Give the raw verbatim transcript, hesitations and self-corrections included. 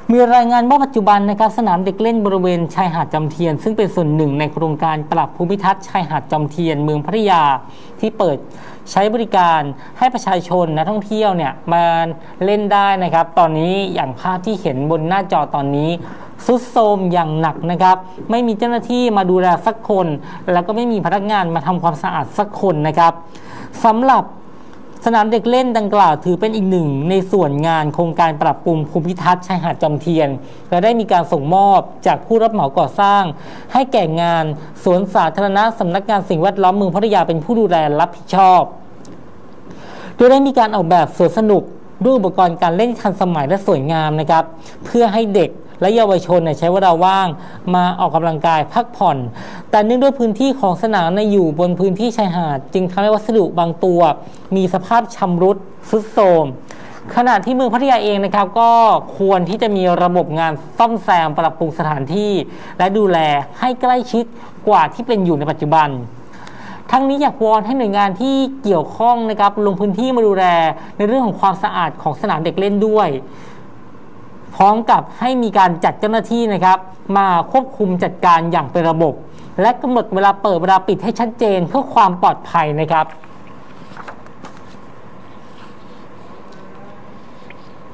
มีรายงานว่าปัจจุบันนะครับสนามเด็กเล่นบริเวณชายหาดจอมเทียนซึ่งเป็นส่วนหนึ่งในโครงการปรับภูมิทัศน์ชายหาดจอมเทียนเมืองพัทยาที่เปิดใช้บริการให้ประชาชนนักท่องเที่ยวเนี่ยมาเล่นได้นะครับตอนนี้อย่างภาพที่เห็นบนหน้าจอตอนนี้ทรุดโทรมอย่างหนักนะครับไม่มีเจ้าหน้าที่มาดูแลสักคนแล้วก็ไม่มีพนักงานมาทำความสะอาดสักคนนะครับสำหรับสนามเด็กเล่นดังกล่าวถือเป็นอีกหนึ่งในส่วนงานโครงการปรับปรุงภูมิทัศน์ชายหาดจอมเทียนและได้มีการส่งมอบจากผู้รับเหมาก่อสร้างให้แก่งานสวนสาธารณะสำนักงานสิ่งแวดล้อมเมืองพัทยาเป็นผู้ดูแลรับผิดชอบโดยได้มีการออกแบบสวนสนุกด้วยอุปกรณ์การเล่นทันสมัยและสวยงามนะครับเพื่อให้เด็กและเยาวชนใช้เวลาว่างมาออกกำลังกายพักผ่อนแต่เนื่องด้วยพื้นที่ของสนามอยู่บนพื้นที่ชายหาดจึงทำให้วัสดุบางตัวมีสภาพชำรุดทรุดโทรมขณะที่เมืองพัทยาเองนะครับก็ควรที่จะมีระบบงานซ่อมแซมปรับปรุงสถานที่และดูแลให้ใกล้ชิดกว่าที่เป็นอยู่ในปัจจุบันทั้งนี้อยากวอนให้หน่วยงานที่เกี่ยวข้องนะครับลงพื้นที่มาดูแลในเรื่องของความสะอาดของสนามเด็กเล่นด้วยพร้อมกับให้มีการจัดเจ้าหน้าที่นะครับมาควบคุมจัดการอย่างเป็นระบบและกำหนดเวลาเปิดเวลาปิดให้ชัดเจนเพื่อความปลอดภัยนะครับ